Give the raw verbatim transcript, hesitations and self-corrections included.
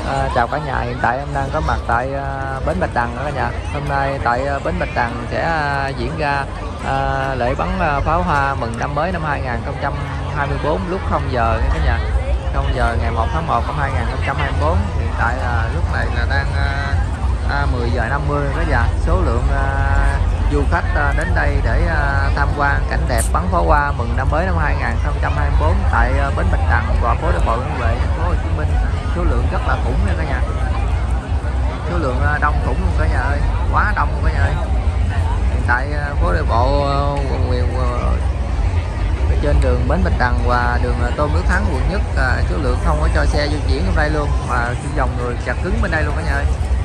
À, chào cả nhà, hiện tại em đang có mặt tại à, bến Bạch Đằng đó cả nhà. Hôm nay tại à, bến Bạch Đằng sẽ à, diễn ra à, lễ bắn à, pháo hoa mừng năm mới năm hai nghìn không trăm hai mươi tư lúc không giờ nha cả nhà. không giờ ngày một tháng một năm hai nghìn không trăm hai mươi tư. Hiện tại là lúc này là đang à, à, mười giờ năm mươi cả nhà. Số lượng à, du khách à, đến đây để à, tham quan cảnh đẹp bắn pháo hoa mừng năm mới năm hai nghìn không trăm hai mươi tư tại à, bến Bạch Đằng và phố đi bộ Nguyễn Huệ, thành phố Hồ Chí Minh. Số lượng rất là khủng nha cả nhà, số lượng đông khủng luôn cả nhà ơi, quá đông luôn cả nhà ơi. Hiện tại phố đi bộ quận Nguyễn trên đường Bến Bạch Đằng và đường Tôn Đức Thắng quận nhất, số lượng không có cho xe di chuyển trong đây luôn, mà dòng người chặt cứng bên đây luôn cả nhà ơi.